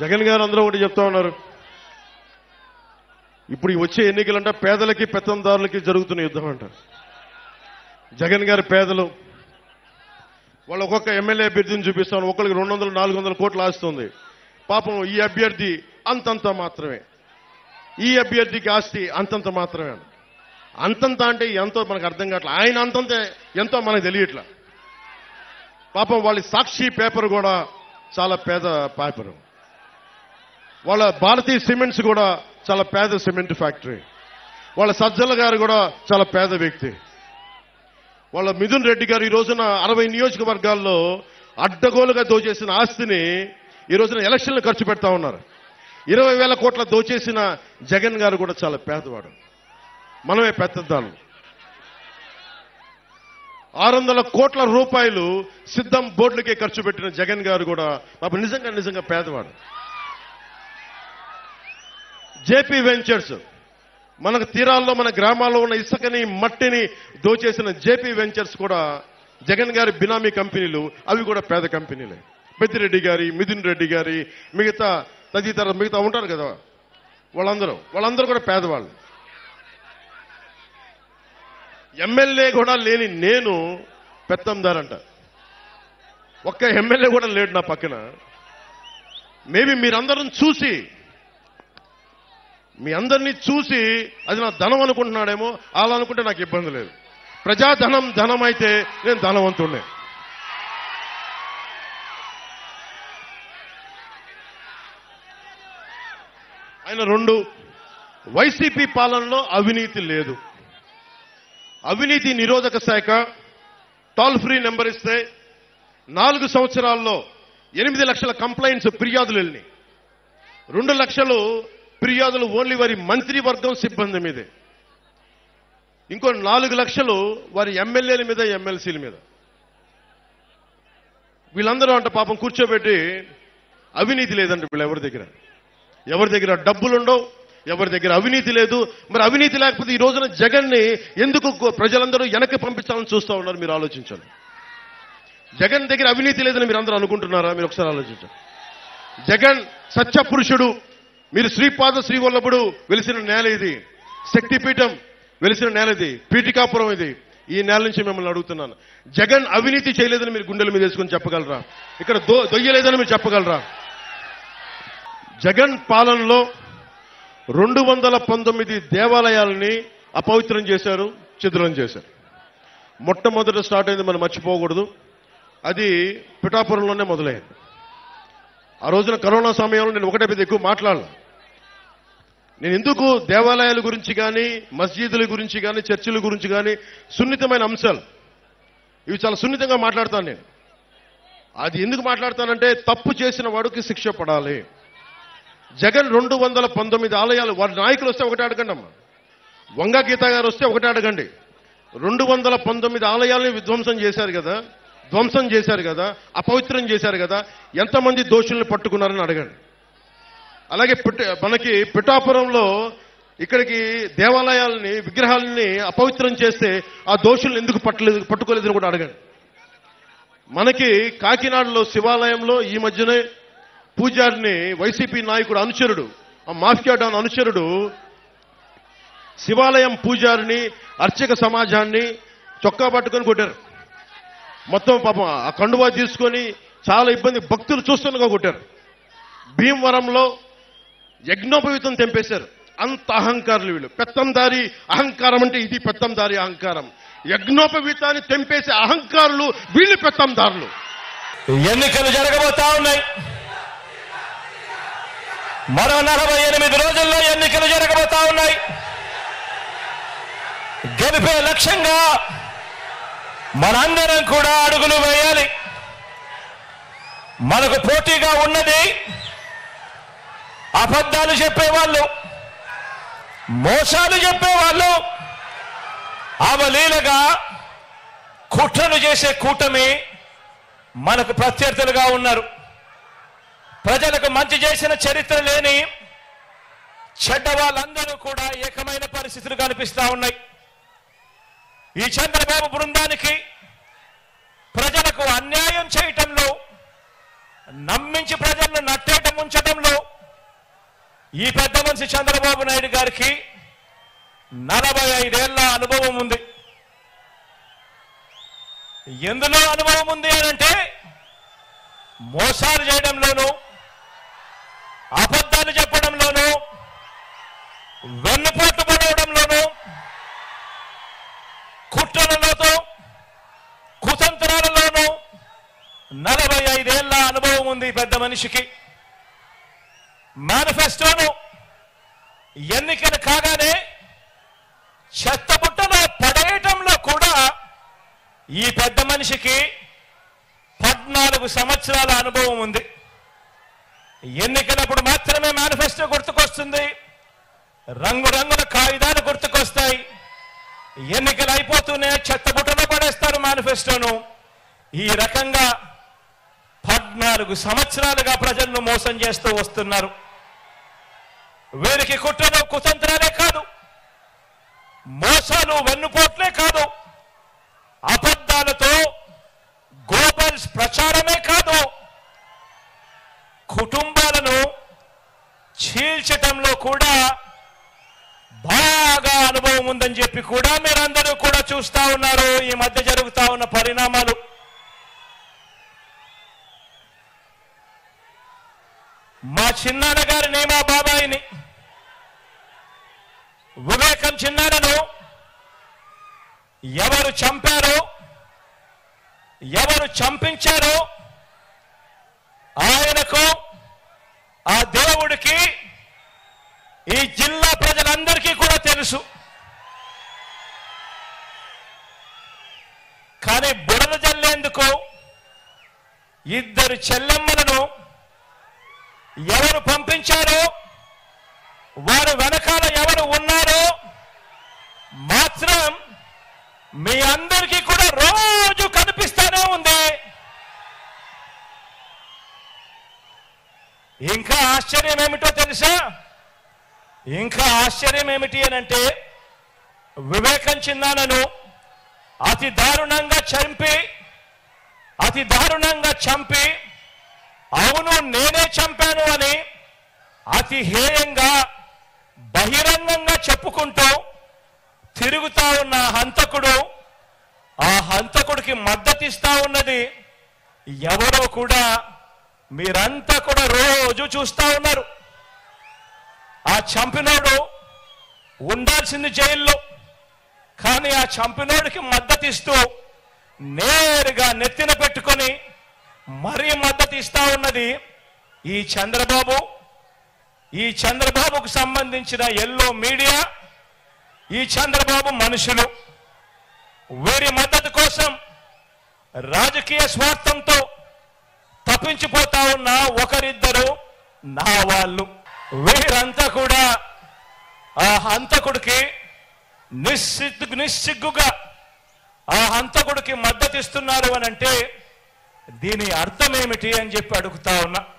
జగన్ గారు అందరూ ఒకటి చెప్తా ఉన్నారు, ఇప్పుడు వచ్చే ఎన్నికలంటే పేదలకి పెత్తందారులకి జరుగుతున్న యుద్ధం అంటారు. జగన్ గారి పేదలు వాళ్ళు ఒక్కొక్క ఎమ్మెల్యే అభ్యర్థిని చూపిస్తాను, ఒకరికి 200-400 కోట్లు ఆస్తుంది. పాపం ఈ అభ్యర్థి అంతంత మాత్రమే, ఈ అభ్యర్థికి ఆస్తి అంతంత మాత్రమే. అంతంత అంటే ఎంతో మనకు అర్థం కావట్లేదు, ఆయన అంతంత ఎంతో మనకు తెలియట్లా. పాపం వాళ్ళ సాక్షి పేపర్ కూడా చాలా పేద పేపరు, వాళ్ళ భారతీయ సిమెంట్స్ కూడా చాలా పేద సిమెంట్ ఫ్యాక్టరీ, వాళ్ళ సజ్జల గారు కూడా చాలా పేద వ్యక్తి, వాళ్ళ మిథున్ రెడ్డి గారు ఈ రోజున 60 నియోజకవర్గాల్లో అడ్డగోలుగా దోచేసిన ఆస్తిని ఈ రోజున ఎలక్షన్లు ఖర్చు పెడతా ఉన్నారు. 20,000 కోట్ల దోచేసిన జగన్ గారు కూడా చాలా పేదవాడు, మనమే పెద్దదాను. 600 కోట్ల రూపాయలు సిద్ధం బోర్డులకే ఖర్చు పెట్టిన జగన్ గారు కూడా పాపం నిజంగా పేదవాడు. జేపీ వెంచర్స్, మనకు తీరాల్లో మన గ్రామాల్లో ఉన్న ఇసుకని మట్టిని దోచేసిన జేపీ వెంచర్స్ కూడా జగన్ గారి బినామీ కంపెనీలు, అవి కూడా పేద కంపెనీలే. పెద్దిరెడ్డి గారి, మిథున్ రెడ్డి గారి, మిగతా ఉంటారు కదా, వాళ్ళందరూ కూడా పేదవాళ్ళు. ఎమ్మెల్యే కూడా లేని నేను పెత్తందారంట. ఒక్క ఎమ్మెల్యే కూడా లేడు నా పక్కన. మేబీ మీరందరం చూసి, మీ అందరినీ చూసి అది నా ధనం అనుకుంటున్నాడేమో, అలా అనుకుంటే నాకు ఇబ్బంది లేదు. ప్రజాధనం ధనం అయితే నేను ధనవంతుడినే. ఆయన 2, వైసీపీ పాలనలో అవినీతి లేదు. అవినీతి నిరోధక శాఖ టోల్ ఫ్రీ నెంబర్ ఇస్తే 4 సంవత్సరాల్లో 8 లక్షల కంప్లైంట్స్, ఫిర్యాదులు వెళ్ళినాయి. 2 లక్షలు ఫిర్యాదులు ఓన్లీ వారి మంత్రివర్గం సిబ్బంది మీదే, ఇంకో 4 లక్షలు వారి ఎమ్మెల్యేల మీద, ఎమ్మెల్సీల మీద. వీళ్ళందరూ అంట పాపం కూర్చోబెట్టి అవినీతి లేదంట వీళ్ళు ఎవరి దగ్గర డబ్బులుండవు, ఎవరి దగ్గర అవినీతి లేదు. మరి అవినీతి లేకపోతే ఈ రోజున జగన్ని ఎందుకు ప్రజలందరూ వెనక్కి పంపించాలని చూస్తూ ఉన్నారు? మీరు ఆలోచించండి. జగన్ దగ్గర అవినీతి లేదని మీరు అందరూ అనుకుంటున్నారా? మీరు ఒకసారి ఆలోచించండి. జగన్ సత్య పురుషుడు. మీరు శ్రీపాద శ్రీవల్లభుడు వెలిసిన నేల ఇది, శక్తిపీఠం వెలిసిన నేల ఇది, పీఠికాపురం ఇది. ఈ నేల నుంచి మిమ్మల్ని అడుగుతున్నాను, జగన్ అవినీతి చేయలేదని మీరు గుండెల మీద వేసుకొని చెప్పగలరా? ఇక్కడ దొయ్యలేదని మీరు చెప్పగలరా? జగన్ పాలనలో 219 దేవాలయాలని అపవిత్రం చేశారు, ఛిద్రం చేశారు. మొట్టమొదట స్టార్ట్ అయింది, మనం మర్చిపోకూడదు, అది పిఠాపురంలోనే మొదలైంది. ఆ రోజున కరోనా సమయంలో నేను ఒకటే పెద్ద ఎక్కువ మాట్లాడాలి. నేను ఎందుకు దేవాలయాల గురించి కానీ, మస్జిదుల గురించి కానీ, చర్చిల గురించి కానీ, సున్నితమైన అంశాలు ఇవి చాలా సున్నితంగా మాట్లాడతాను నేను. అది ఎందుకు మాట్లాడతానంటే, తప్పు చేసిన వాడికి శిక్ష పడాలి. జగన్ 219 ఆలయాలు, వారి నాయకులు వస్తే ఒకటే అడగండి అమ్మా, వంగ గీత గారు వస్తే ఒకటే అడగండి. 219 ఆలయాలని ధ్వంసం చేశారు కదా, అపవిత్రం చేశారు కదా, ఎంతమంది దోషుల్ని పట్టుకున్నారని అడగండి. అలాగే మనకి పిఠాపురంలో ఇక్కడికి దేవాలయాలని, విగ్రహాలని అపవిత్రం చేస్తే ఆ దోషుల్ని ఎందుకు పట్టుకోలేదని కూడా అడగండి. మనకి కాకినాడలో శివాలయంలో ఈ మధ్యనే పూజారిని, వైసీపీ నాయకుడు అనుచరుడు, ఆ మాఫియా డాన్ అనుచరుడు శివాలయం పూజారిని, అర్చక సమాజాన్ని చొక్కా పట్టుకొని కొట్టారు. మొత్తం పాపం ఆ కండువా తీసుకొని చాలా ఇబ్బంది, భక్తులు చూస్తుండగా కొట్టారు. భీమవరంలో యజ్ఞోపవీతం తెంపేశారు. అంత అహంకారులు వీళ్ళు, పెత్తందారి అహంకారం అంటే ఇది పెత్తందారి అహంకారం. యజ్ఞోపవీతాన్ని తెంపేసే అహంకారులు వీళ్ళు పెత్తందారులు. ఎన్నికలు జరగబోతా ఉన్నాయి, మరో 48 రోజుల్లో ఎన్నికలు జరగబోతా ఉన్నాయి. గెలిపే లక్ష్యంగా మనందరం కూడా అడుగులు వేయాలి. మనకు పోటీగా ఉన్నది అబద్ధాలు చెప్పేవాళ్ళు, మోసాలు చెప్పేవాళ్ళు, అవలీలగా కుట్రలు చేసే కూటమి మనకు ప్రత్యర్థులుగా ఉన్నారు. ప్రజలకు మంచి చేసిన చరిత్ర లేని చెడ్డ వాళ్ళందరూ కూడా ఏకమైన పరిస్థితులు కనిపిస్తా ఉన్నాయి. ఈ చంద్రబాబు బృందానికి ప్రజలకు అన్యాయం చేయటంలో నమ్మించి ప్రజలను నట్టేట ముంచడంలో ఈ పెద్ద మనిషి చంద్రబాబు నాయుడు గారికి 45 ఏళ్ల అనుభవం ఉంది. ఎందులో అనుభవం ఉంది అనంటే మోసాలు చేయడంలోనూ, అబద్ధాలు చెప్పడంలోనూ, వెన్నుపోటు పడవడంలోనూ, కుట్రలతో కుతంత్రాలలోనూ 45 ఏళ్ల అనుభవం ఉంది పెద్ద మనిషికి. మేనిఫెస్టోను ఎన్నికలు కాగానే చెత్తబుట్టలో పడేయటంలో కూడా ఈ పెద్ద మనిషికి 14 సంవత్సరాల అనుభవం ఉంది. ఎన్నికలప్పుడు మాత్రమే మేనిఫెస్టో గుర్తుకొస్తుంది, రంగురంగుల కాగితాలు గుర్తుకొస్తాయి. ఎన్నికలు అయిపోతూనే చెత్తబుట్టలో పడేస్తారు మేనిఫెస్టోను. ఈ రకంగా 14 సంవత్సరాలుగా ప్రజలను మోసం చేస్తూ వస్తున్నారు. వీరికి కుట్రలు కుతంత్రాలే కాదు, మోసాలు వెన్నుపోట్లే కాదు, అబద్ధాలతో గ్లోబల్స్ ప్రచారమే కాదు, కుటుంబాలను చీల్చటంలో కూడా బాగా అనుభవం ఉందని చెప్పి కూడా మీరందరూ కూడా చూస్తా ఉన్నారు ఈ మధ్య జరుగుతా ఉన్న పరిణామాలు. మా చిన్నాన్న గారిని, మా బాబాయిని, వివేకం చిన్నాన్నను ఎవరు చంపారో, ఎవరు చంపించారో ఆయనకు, ఆ దేవుడికి, ఈ జిల్లా ప్రజలందరికీ కూడా తెలుసు. కానీ బుడద జల్లేందుకు ఇద్దరు చెల్లెమ్మలను ఎవరు పంపించారో, వారు వెనకాల ఎవరు ఉన్నారో మాత్రం మీ అందరికీ కూడా రోజు కనిపిస్తూనే ఉంది. ఇంకా ఆశ్చర్యం ఏమిటో తెలుసా? ఇంకా ఆశ్చర్యం ఏమిటి అనంటే వివేకం చిన్నాన్నను అతి దారుణంగా చంపి అవును నేనే చంపాను అని అతి హేయంగా బహిరంగంగా చెప్పుకుంటూ తిరుగుతా ఉన్న హంతకుడు, ఆ హంతకుడికి మద్దతిస్తా ఉన్నది ఎవరో కూడా మీరంతా కూడా రోజు చూస్తా ఉన్నారు. ఆ చంపినోడు ఉండాల్సింది జైల్లో, కానీ ఆ చంపినోడికి మద్దతిస్తూ నేరుగా నెత్తిన పెట్టుకొని మరీ మద్దతిస్తా ఉన్నది ఈ చంద్రబాబుకు సంబంధించిన ఎల్లో మీడియా, ఈ చంద్రబాబు మనుషులు. వీరి మద్దతు కోసం రాజకీయ స్వార్థంతో తప్పించిపోతా ఉన్న ఒకరిద్దరు నా వాళ్ళు. వీరంతా కూడా ఆ హంతకుడికి నిస్సిగ్గుగా ఆ హంతకుడికి మద్దతిస్తున్నారు అని అంటే దీని అర్థం ఏమిటి అని చెప్పి అడుగుతా ఉన్నా.